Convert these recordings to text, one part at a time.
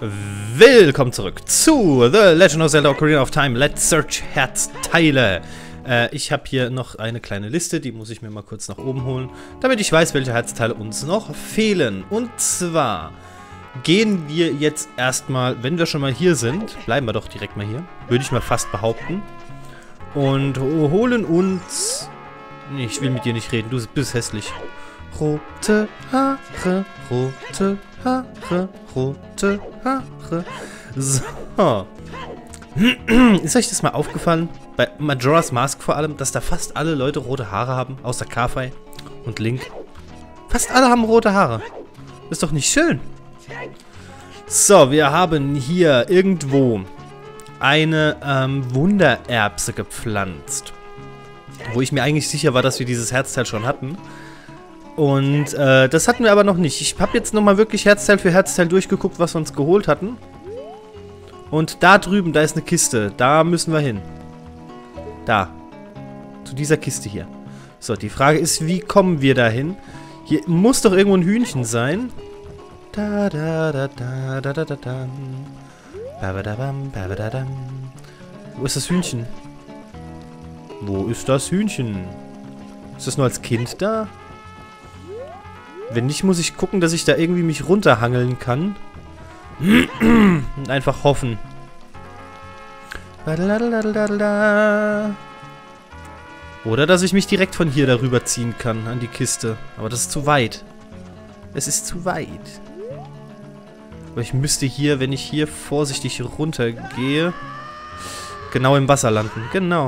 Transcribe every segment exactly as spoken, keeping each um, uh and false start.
Willkommen zurück zu The Legend of Zelda Ocarina of Time Let's Search Herzteile. Äh, ich habe hier noch eine kleine Liste, die muss ich mir mal kurz nach oben holen, damit ich weiß, welche Herzteile uns noch fehlen. Und zwar gehen wir jetzt erstmal, wenn wir schon mal hier sind, bleiben wir doch direkt mal hier, würde ich mal fast behaupten, und holen uns... Nee, ich will mit dir nicht reden, du bist hässlich. Rote Haare, rote Haare, rote Haare. So. Ist euch das mal aufgefallen? Bei Majora's Mask vor allem, dass da fast alle Leute rote Haare haben, außer Kafei und Link. Fast alle haben rote Haare. Ist doch nicht schön. So, wir haben hier irgendwo eine ähm, Wundererbse gepflanzt. Wo ich mir eigentlich sicher war, dass wir dieses Herzteil schon hatten. Und äh, das hatten wir aber noch nicht. Ich habe jetzt nochmal wirklich Herzteil für Herzteil durchgeguckt, was wir uns geholt hatten. Und da drüben, da ist eine Kiste. Da müssen wir hin. Da. Zu dieser Kiste hier. So, die Frage ist, wie kommen wir da hin? Hier muss doch irgendwo ein Hühnchen sein. Da, da, da, da, da, da, da, da. Babadabam, babadadam. Wo ist das Hühnchen? Wo ist das Hühnchen? Ist das nur als Kind da? Wenn nicht, muss ich gucken, dass ich da irgendwie mich runterhangeln kann. Und einfach hoffen. Oder dass ich mich direkt von hier darüber ziehen kann, an die Kiste. Aber das ist zu weit. Es ist zu weit. Aber ich müsste hier, wenn ich hier vorsichtig runtergehe, genau im Wasser landen. Genau.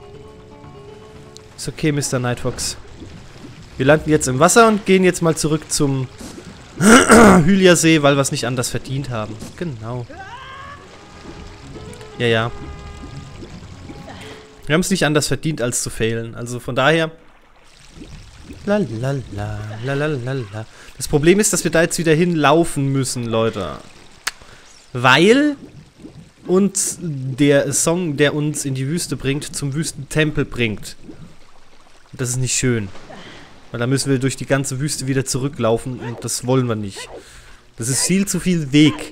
Ist okay, Mister Nightfox. Wir landen jetzt im Wasser und gehen jetzt mal zurück zum Hylia-See, weil wir es nicht anders verdient haben. Genau. Ja, ja. Wir haben es nicht anders verdient, als zu failen. Also von daher... Lalalala, lalalala. Das Problem ist, dass wir da jetzt wieder hinlaufen müssen, Leute. Weil uns der Song, der uns in die Wüste bringt, zum Wüstentempel bringt. Und das ist nicht schön. Weil da müssen wir durch die ganze Wüste wieder zurücklaufen und das wollen wir nicht. Das ist viel zu viel Weg.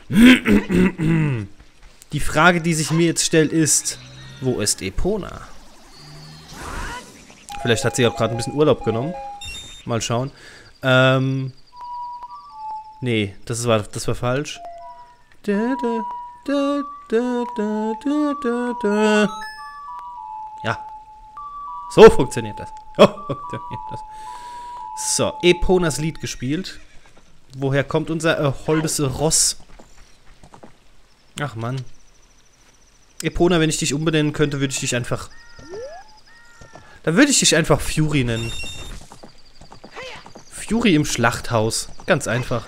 Die Frage, die sich mir jetzt stellt, ist, wo ist Epona? Vielleicht hat sie auch gerade ein bisschen Urlaub genommen. Mal schauen. Ähm. Nee, das war, das war falsch. Da, da, da, da, da, da, da, da. Ja. So funktioniert das. Oh, funktioniert das. So, Eponas Lied gespielt. Woher kommt unser äh, holdes Ross? Ach Mann. Epona, wenn ich dich umbenennen könnte, würde ich dich einfach... Dann würde ich dich einfach Fury nennen. Fury im Schlachthaus. Ganz einfach.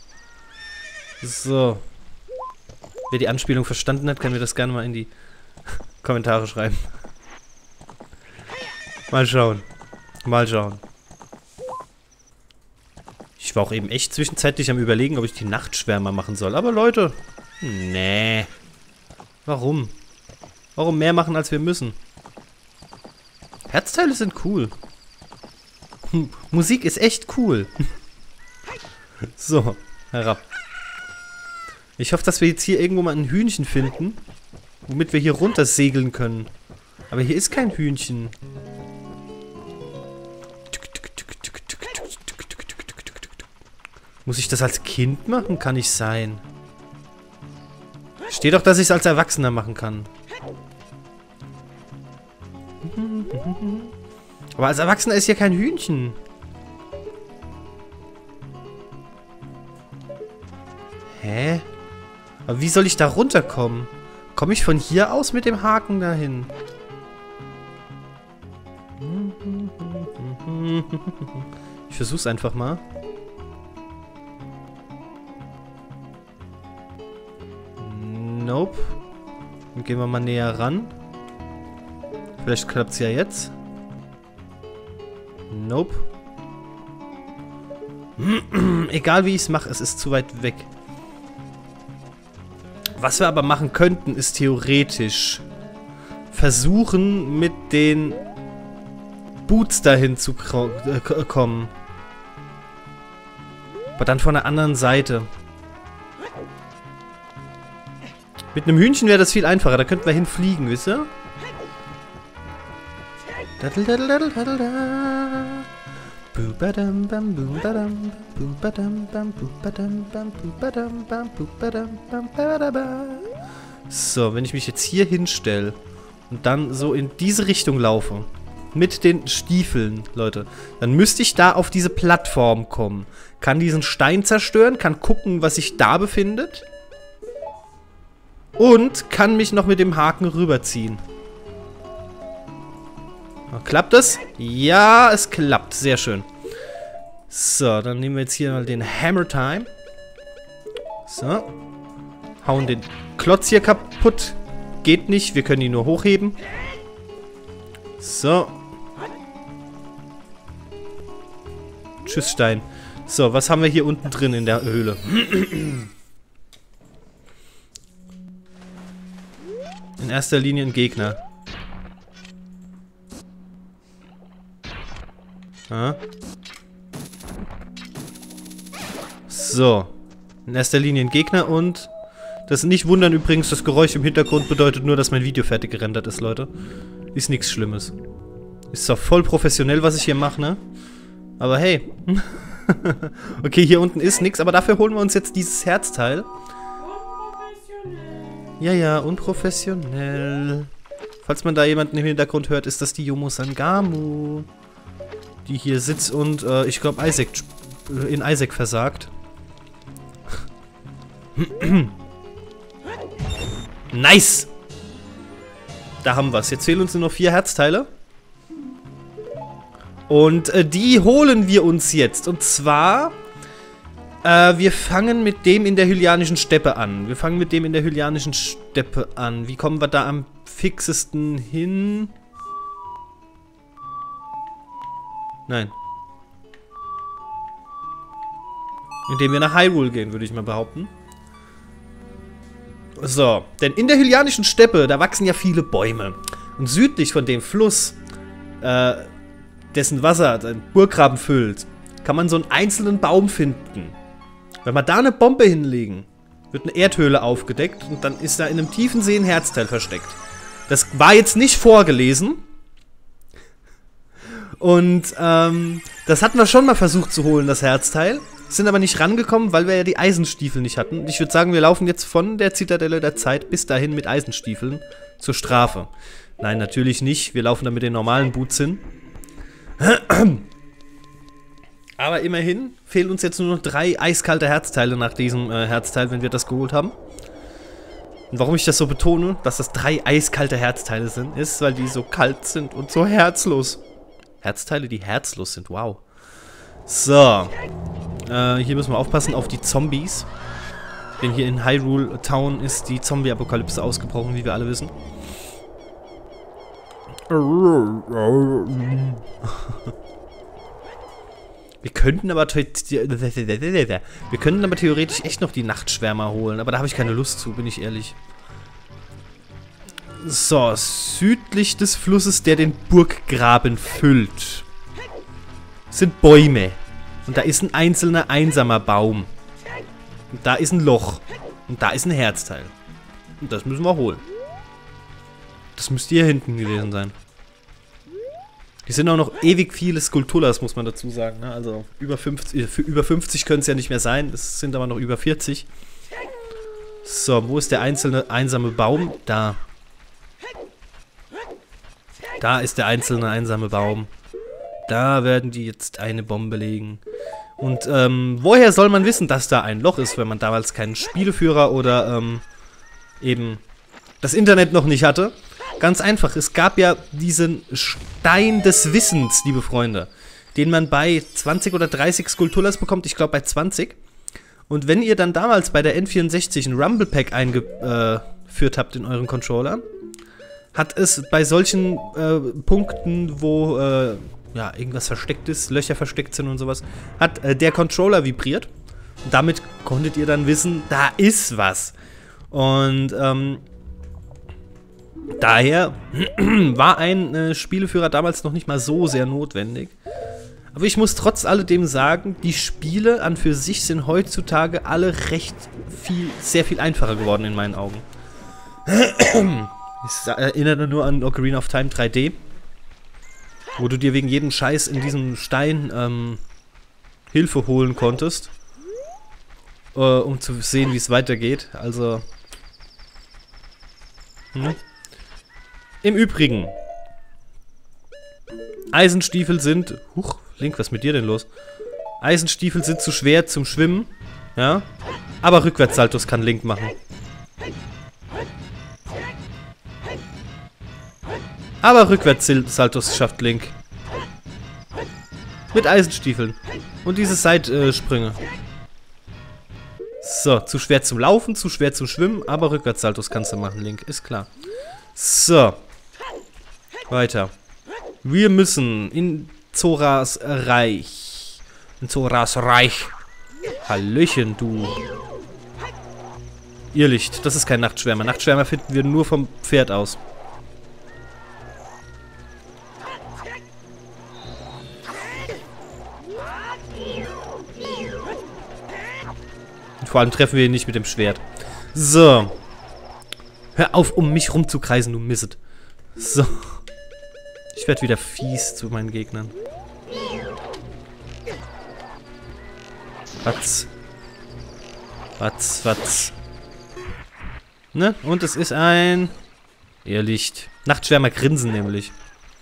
So. Wer die Anspielung verstanden hat, kann mir das gerne mal in die Kommentare schreiben. Mal schauen. Mal schauen. Ich war auch eben echt zwischenzeitlich am Überlegen, ob ich die Nachtschwärmer machen soll. Aber Leute, nee. Warum? Warum mehr machen, als wir müssen? Herzteile sind cool. Hm, Musik ist echt cool. So, herab. Ich hoffe, dass wir jetzt hier irgendwo mal ein Hühnchen finden, womit wir hier runter segeln können. Aber hier ist kein Hühnchen. Muss ich das als Kind machen? Kann nicht sein. Steht doch, dass ich es als Erwachsener machen kann. Aber als Erwachsener ist hier kein Hühnchen. Hä? Aber wie soll ich da runterkommen? Komme ich von hier aus mit dem Haken dahin? Ich versuch's einfach mal. Nope. Dann gehen wir mal näher ran. Vielleicht klappt's ja jetzt. Nope. Egal wie ich es mache, es ist zu weit weg. Was wir aber machen könnten, ist theoretisch versuchen, mit den Boots dahin zu kommen. Aber dann von der anderen Seite. Mit einem Hühnchen wäre das viel einfacher. Da könnten wir hinfliegen, wisst ihr? So, wenn ich mich jetzt hier hinstelle und dann so in diese Richtung laufe, mit den Stiefeln, Leute, dann müsste ich da auf diese Plattform kommen. Kann diesen Stein zerstören, kann gucken, was sich da befindet. Und kann mich noch mit dem Haken rüberziehen. Klappt das? Ja, es klappt. Sehr schön. So, dann nehmen wir jetzt hier mal den Hammer Time. So. Hauen den Klotz hier kaputt. Geht nicht, wir können ihn nur hochheben. So. Tschüss, Stein. So, was haben wir hier unten drin in der Höhle? In erster Linie ein Gegner. Ah. So. In erster Linie ein Gegner und... Das nicht wundern übrigens, das Geräusch im Hintergrund bedeutet nur, dass mein Video fertig gerendert ist, Leute. Ist nichts Schlimmes. Ist zwar voll professionell, was ich hier mache, ne? Aber hey. Okay, hier unten ist nichts, aber dafür holen wir uns jetzt dieses Herzteil. Ja, ja, unprofessionell. Falls man da jemanden im Hintergrund hört, ist das die Yomo Sangamu. Die hier sitzt und, äh, ich glaube, Isaac in Isaac versagt. Nice! Da haben wir es. Jetzt fehlen uns nur noch vier Herzteile. Und äh, die holen wir uns jetzt. Und zwar, äh, wir fangen mit dem in der Hylianischen Steppe an. Wir fangen mit dem in der Hylianischen Steppe an. Wie kommen wir da am fixesten hin? Nein. Indem wir nach Hyrule gehen, würde ich mal behaupten. So, denn in der Hylianischen Steppe, da wachsen ja viele Bäume. Und südlich von dem Fluss, äh, dessen Wasser den Burggraben füllt, kann man so einen einzelnen Baum finden. Wenn wir da eine Bombe hinlegen, wird eine Erdhöhle aufgedeckt und dann ist da in einem tiefen See ein Herzteil versteckt. Das war jetzt nicht vorgelesen. Und, ähm, das hatten wir schon mal versucht zu holen, das Herzteil. Sind aber nicht rangekommen, weil wir ja die Eisenstiefel nicht hatten. Ich würde sagen, wir laufen jetzt von der Zitadelle der Zeit bis dahin mit Eisenstiefeln zur Strafe. Nein, natürlich nicht. Wir laufen da mit den normalen Boots hin. Aber immerhin fehlen uns jetzt nur noch drei eiskalte Herzteile nach diesem äh, Herzteil, wenn wir das geholt haben. Und warum ich das so betone, dass das drei eiskalte Herzteile sind, ist, weil die so kalt sind und so herzlos. Herzteile, die herzlos sind, wow. So. Äh, hier müssen wir aufpassen auf die Zombies. Denn hier in Hyrule Town ist die Zombie-Apokalypse ausgebrochen, wie wir alle wissen. Wir könnten aber wir könnten aber theoretisch echt noch die Nachtschwärmer holen, aber da habe ich keine Lust zu, bin ich ehrlich. So, südlich des Flusses, der den Burggraben füllt, sind Bäume. Und da ist ein einzelner, einsamer Baum. Und da ist ein Loch. Und da ist ein Herzteil. Und das müssen wir holen. Das müsste hier hinten gewesen sein. Die sind auch noch ewig viele Skulltulas, muss man dazu sagen. Ne? Also über fünfzig, für über fünfzig können es ja nicht mehr sein. Es sind aber noch über vierzig. So, wo ist der einzelne, einsame Baum? Da. Da ist der einzelne, einsame Baum. Da werden die jetzt eine Bombe legen. Und ähm, woher soll man wissen, dass da ein Loch ist, wenn man damals keinen Spieleführer oder ähm, eben das Internet noch nicht hatte? Ganz einfach, es gab ja diesen Stein des Wissens, liebe Freunde, den man bei zwanzig oder dreißig Skulltulas bekommt, ich glaube bei zwanzig. Und wenn ihr dann damals bei der N vierundsechzig ein Rumble Pack eingeführt habt in euren Controller, hat es bei solchen äh, Punkten, wo äh, ja, irgendwas versteckt ist, Löcher versteckt sind und sowas, hat äh, der Controller vibriert. Und damit konntet ihr dann wissen, da ist was. Und ähm, daher war ein äh, Spieleführer damals noch nicht mal so sehr notwendig. Aber ich muss trotz alledem sagen, die Spiele an für sich sind heutzutage alle recht viel, sehr viel einfacher geworden in meinen Augen. Ich erinnere nur an Ocarina of Time drei D. Wo du dir wegen jedem Scheiß in diesem Stein ähm, Hilfe holen konntest. Äh, um zu sehen, wie es weitergeht. Also... Hm. Im Übrigen... Eisenstiefel sind... Huch, Link, was ist mit dir denn los? Eisenstiefel sind zu schwer zum Schwimmen. Ja? Aber Rückwärtssaltos kann Link machen. Aber Rückwärtssaltos schafft Link. Mit Eisenstiefeln. Und diese Seitsprünge. So, zu schwer zum Laufen, zu schwer zum Schwimmen, aber Rückwärtssaltos kannst du machen, Link, ist klar. So. Weiter. Wir müssen in Zoras Reich. In Zoras Reich. Hallöchen, du. Irrlicht, das ist kein Nachtschwärmer. Nachtschwärmer finden wir nur vom Pferd aus. Und vor allem treffen wir ihn nicht mit dem Schwert. So. Hör auf, um mich rumzukreisen, du Misset. So. Ich werde wieder fies zu meinen Gegnern. Watz. Watz, watz. Ne? Und es ist ein... Irrlicht. Nachtschwärmer grinsen nämlich.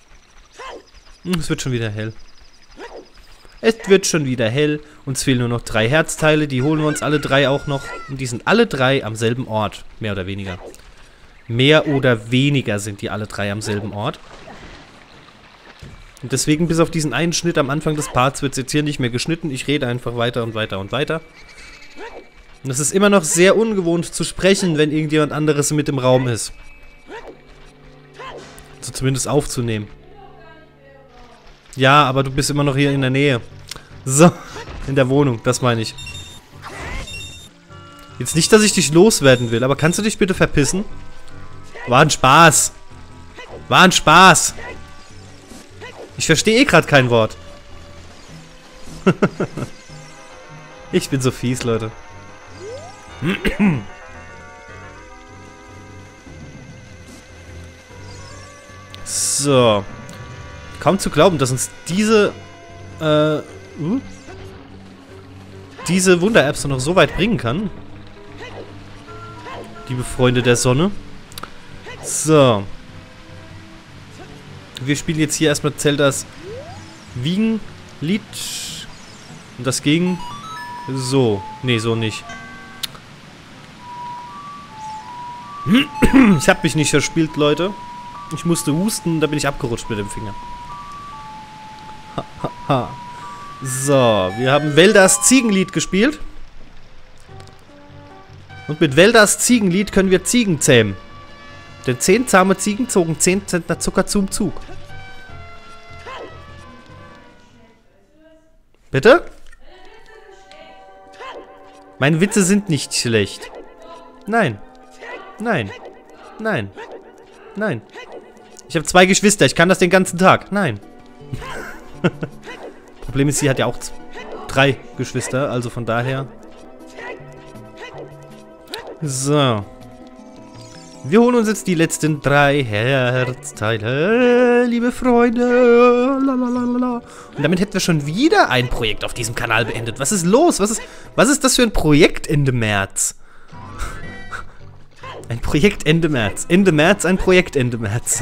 Es wird schon wieder hell. Es wird schon wieder hell. Uns fehlen nur noch drei Herzteile. Die holen wir uns alle drei auch noch. Und die sind alle drei am selben Ort. Mehr oder weniger. Mehr oder weniger sind die alle drei am selben Ort. Und deswegen, bis auf diesen einen Schnitt am Anfang des Parts, wird es jetzt hier nicht mehr geschnitten. Ich rede einfach weiter und weiter und weiter. Und es ist immer noch sehr ungewohnt zu sprechen, wenn irgendjemand anderes mit im Raum ist. So zumindest aufzunehmen. Ja, aber du bist immer noch hier in der Nähe. So, in der Wohnung, das meine ich. Jetzt nicht, dass ich dich loswerden will, aber kannst du dich bitte verpissen? War ein Spaß. War ein Spaß. Ich verstehe eh gerade kein Wort. Ich bin so fies, Leute. So. Kaum zu glauben, dass uns diese äh, uh, diese Wunder-Apps noch so weit bringen kann. Liebe Freunde der Sonne. So. Wir spielen jetzt hier erstmal Zeldas Wiegenlied. Und das ging so. Nee, so nicht. Ich habe mich nicht verspielt, Leute. Ich musste husten, da bin ich abgerutscht mit dem Finger. Ha, ha, ha. So, wir haben Veldas Ziegenlied gespielt. Und mit Veldas Ziegenlied können wir Ziegen zähmen. Denn zehn zahme Ziegen zogen zehn Zentner Zucker zum Zug. Bitte? Meine Witze sind nicht schlecht. Nein. Nein. Nein. Nein. Ich habe zwei Geschwister, ich kann das den ganzen Tag. Nein. Problem ist, sie hat ja auch drei Geschwister, also von daher. So. Wir holen uns jetzt die letzten drei Herzteile, liebe Freunde. Lalalala. Und damit hätten wir schon wieder ein Projekt auf diesem Kanal beendet. Was ist los? Was ist, was ist das für ein Projekt Ende März? Ein Projekt Ende März. Ende März, ein Projekt Ende März.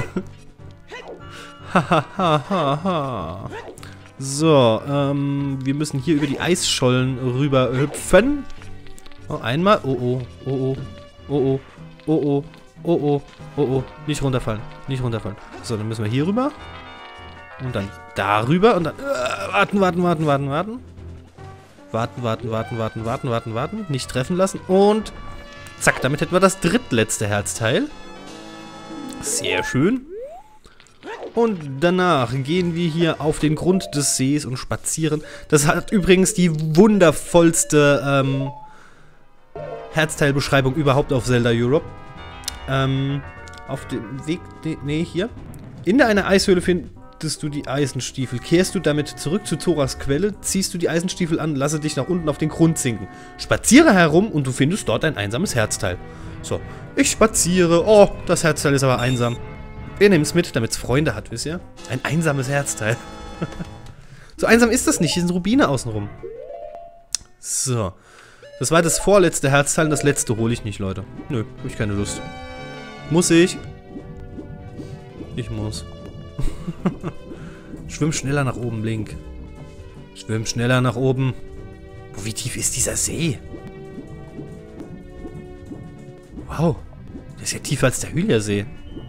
Hahaha. So, ähm, wir müssen hier über die Eisschollen rüber hüpfen. Oh, einmal. Oh, oh, oh, oh, oh, oh, oh, oh, oh, oh, oh. Nicht runterfallen, nicht runterfallen. So, dann müssen wir hier rüber. Und dann darüber und dann... Äh, warten, warten, warten, warten, warten. Warten, warten, warten, warten, warten, warten, warten. Nicht treffen lassen. Und... Zack, damit hätten wir das drittletzte Herzteil. Sehr schön. Und danach gehen wir hier auf den Grund des Sees und spazieren. Das hat übrigens die wundervollste ähm, Herzteilbeschreibung überhaupt auf Zelda Europe. Ähm, auf dem Weg... Nee, hier. In einer Eishöhle finden... findest du die Eisenstiefel. Kehrst du damit zurück zu Zoras Quelle, ziehst du die Eisenstiefel an, lasse dich nach unten auf den Grund sinken. Spaziere herum und du findest dort ein einsames Herzteil. So, ich spaziere. Oh, das Herzteil ist aber einsam. Wir nehmen es mit, damit es Freunde hat, wisst ihr? Ein einsames Herzteil. So einsam ist das nicht, hier sind Rubine außenrum. So. Das war das vorletzte Herzteil und das letzte hole ich nicht, Leute. Nö, hab ich keine Lust. Muss ich? Ich muss. Schwimm schneller nach oben, Link. Schwimm schneller nach oben. Wie tief ist dieser See? Wow. Der ist ja tiefer als der Hylia-See.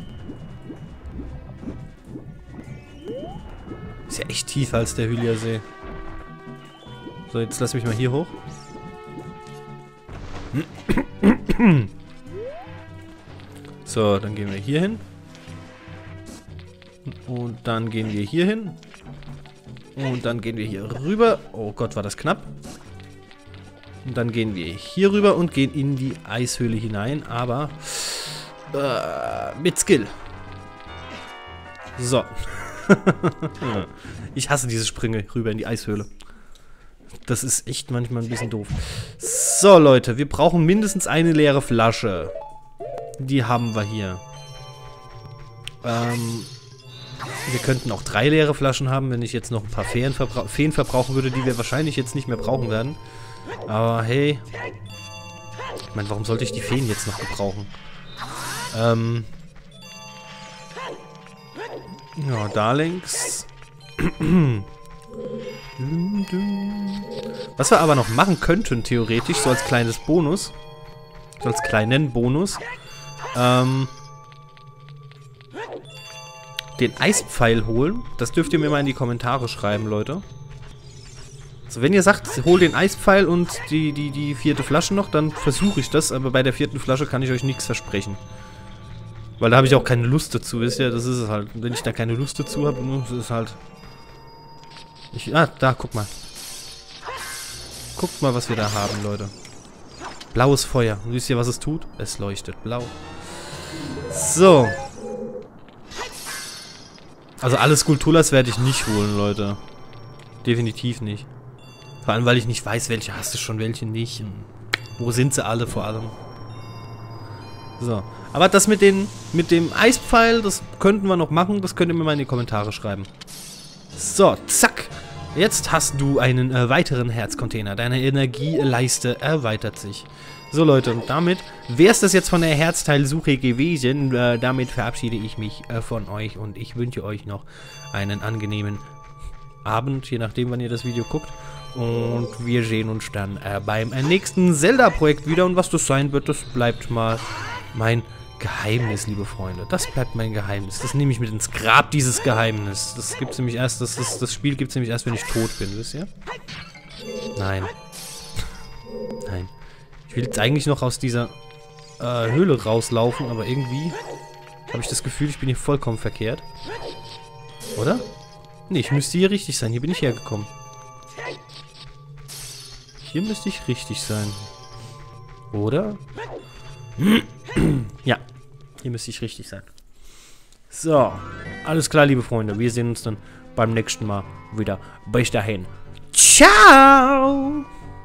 Ist ja echt tiefer als der Hylia-See. So, jetzt lass mich mal hier hoch. So, dann gehen wir hier hin. Und dann gehen wir hier hin. Und dann gehen wir hier rüber. Oh Gott, war das knapp. Und dann gehen wir hier rüber und gehen in die Eishöhle hinein. Aber äh, mit Skill. So. Ich hasse diese Sprünge rüber in die Eishöhle. Das ist echt manchmal ein bisschen doof. So, Leute, wir brauchen mindestens eine leere Flasche. Die haben wir hier. Ähm, wir könnten auch drei leere Flaschen haben, wenn ich jetzt noch ein paar Feen, verbra Feen verbrauchen würde, die wir wahrscheinlich jetzt nicht mehr brauchen werden. Aber hey. Ich meine, warum sollte ich die Feen jetzt noch gebrauchen? Ähm. Ja, da links. Was wir aber noch machen könnten, theoretisch, so als kleines Bonus, so als kleinen Bonus, ähm, den Eispfeil holen. Das dürft ihr mir mal in die Kommentare schreiben, Leute. Also wenn ihr sagt, hol den Eispfeil und die, die, die vierte Flasche noch, dann versuche ich das, aber bei der vierten Flasche kann ich euch nichts versprechen. Weil da habe ich auch keine Lust dazu, wisst ihr? Das ist es halt. Und wenn ich da keine Lust dazu habe, das ist halt... Ich, ah, da, guck mal. Guckt mal, was wir da haben, Leute. Blaues Feuer. Und wisst ihr, was es tut? Es leuchtet blau. So. Also alle Skulltulas werde ich nicht holen, Leute. Definitiv nicht. Vor allem, weil ich nicht weiß, welche hast du schon, welche nicht. Und wo sind sie alle vor allem? So. Aber das mit, den, mit dem Eispfeil, das könnten wir noch machen. Das könnt ihr mir mal in die Kommentare schreiben. So, zack. Jetzt hast du einen äh, weiteren Herzcontainer. Deine Energieleiste erweitert sich. So, Leute, und damit wäre es das jetzt von der Herzteilsuche gewesen. Äh, damit verabschiede ich mich äh, von euch und ich wünsche euch noch einen angenehmen Abend, je nachdem, wann ihr das Video guckt. Und wir sehen uns dann äh, beim äh, nächsten Zelda-Projekt wieder. Und was das sein wird, das bleibt mal mein Geheimnis, liebe Freunde. Das bleibt mein Geheimnis. Das nehme ich mit ins Grab, dieses Geheimnis. Das gibt's nämlich erst, das, das, das Spiel gibt es nämlich erst, wenn ich tot bin, wisst ihr? Nein. Nein. Ich will jetzt eigentlich noch aus dieser äh, Höhle rauslaufen, aber irgendwie habe ich das Gefühl, ich bin hier vollkommen verkehrt. Oder? Nee, ich müsste hier richtig sein. Hier bin ich hergekommen. Hier müsste ich richtig sein. Oder? Ja, hier müsste ich richtig sein. So, alles klar, liebe Freunde. Wir sehen uns dann beim nächsten Mal wieder. Bis dahin. Ciao!